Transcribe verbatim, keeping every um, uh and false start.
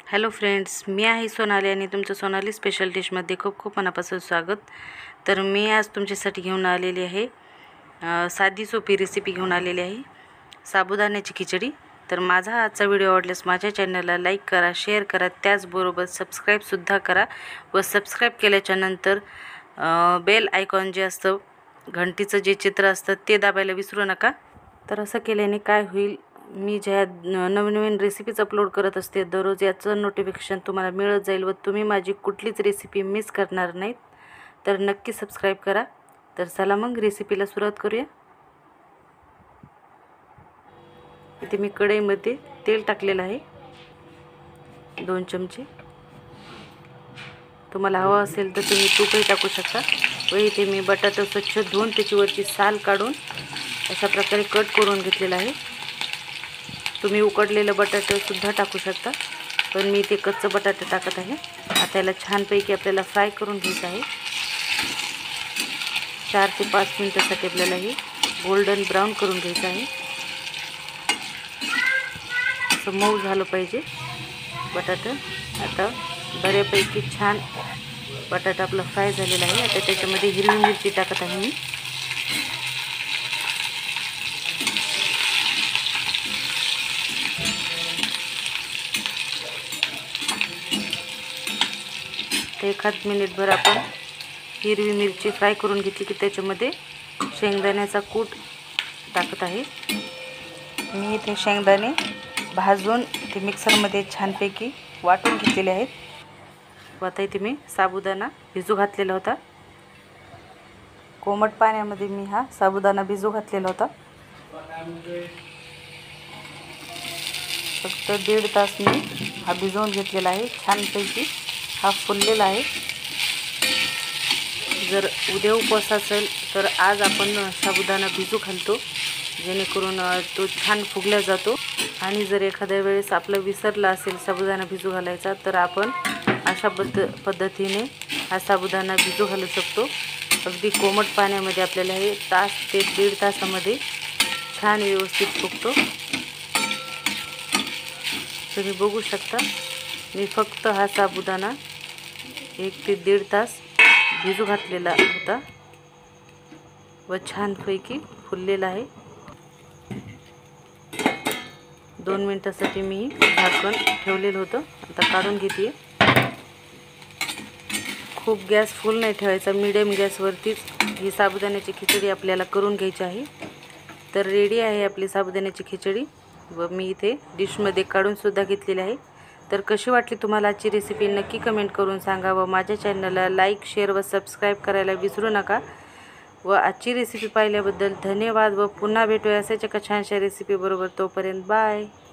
Hello friends, मी आहे सोनाली आणि तुमचं सोनाली स्पेशल डिशमध्ये खूप खूप मनापासून स्वागत। तर मी आज तुमच्यासाठी घेऊन आलेली आहे साधी सोपी रेसिपी घेऊन आलेली आहे साबुदाण्याची खिचडी। तर माझा आजचा व्हिडिओ आवडल्यास माझ्या चॅनलला लाईक करा, शेअर करा, त्याचबरोबर सबस्क्राईबसुद्धा करा व सबस्क्राईब केल्याच्या नंतर बेल आयकॉन जे असतं, घंटीचं जे चित्र असतं ते दाबायला विसरू नका। तर असं केल्याने काय होईल, मी ज्या नवीन नवीन रेसिपीज अपलोड करत असते दररोज याचं नोटिफिकेशन तुम्हाला मिळत जाईल व तुम्ही माझी कुठलीच रेसिपी मिस करणार नाहीत। तर नक्की सबस्क्राईब करा। तर चला मग रेसिपीला सुरुवात करूया। इथे मी कढईमध्ये तेल टाकलेलं आहे दोन चमचे। तुम्हाला हवं असेल तर तुम्ही तूपही टाकू शकता। व इथे मी बटाटा स्वच्छ धुवून त्याची वरची साल काढून अशा प्रकारे कट करून घेतलेला आहे। तुम्ही उकडलेलं बटाटे सुद्धा टाकू शकता, पण मी इथे कच्चं बटाटे टाकत आहे। आता याला छानपैकी आपल्याला फ्राय करून घ्यायचं आहे। चार ते पाच मिनिटांसाठी आपल्याला हे गोल्डन ब्राउन करून घ्यायचं आहे। असं मऊ झालं पाहिजे बटाटा। आता बऱ्यापैकी छान बटाटा आपला फ्राय झालेला आहे। आता त्याच्यामध्ये हिरवी मिरची टाकत आहे मी। एखाद मिनिटभर आपण हिरवी मिरची फ्राय करून घेतली की त्याच्यामध्ये शेंगदाण्याचा कूट टाकत आहे मी। इथे शेंगदाणे भाजून ते मिक्सरमध्ये छानपैकी वाटून घेतलेले आहेत। आता इथे मी साबुदाणा भिजू घातलेला होता। कोमट पाण्यामध्ये मी हा साबुदाणा भिजू घातलेला होता। फक्त दीड तास मी हा भिजवून घेतलेला आहे। छानपैकी हा फुललेला आहे। जर उद्या उपवास असेल तर आज आपण साबुदाणा भिजू घालतो, जेणेकरून तो छान फुगला जातो। आणि जर एखाद्या वेळेस आपलं विसरला असेल साबुदाणा भिजू घालायचा तर आपण अशा पद्ध पद्धतीने हा साबुदाणा भिजू घालू शकतो। अगदी कोमट पाण्यामध्ये आपल्याला हे तास ते दीड तासामध्ये छान व्यवस्थित फुगतो। तुम्ही बघू शकता, मी फक्त हा साबुदाणा एक ते दीड तास भिजू घातलेला होता व छानपैकी फुललेला आहे। दोन मिनिटांसाठी मी झाकण ठेवलेलं होतं। आता काढून घेते। खूप गॅस फुल नाही ठेवायचा, मीडियम गॅसवरतीच ही साबुदाण्याची खिचडी आपल्याला करून घ्यायची आहे। तर रेडी आहे आपली साबुदाण्याची खिचडी व मी इथे डिशमध्ये काढून सुद्धा घेतलेली आहे। तर कशी वाटली तुम्हाला आजची रेसिपी नक्की कमेंट करून सांगा व माझ्या चॅनलला लाईक, शेअर व सबस्क्राईब करायला विसरू नका। व आजची रेसिपी पाहिल्याबद्दल धन्यवाद व पुन्हा भेटूया अशाच एका छानशा रेसिपी बरोबर। तोपर्यंत बाय।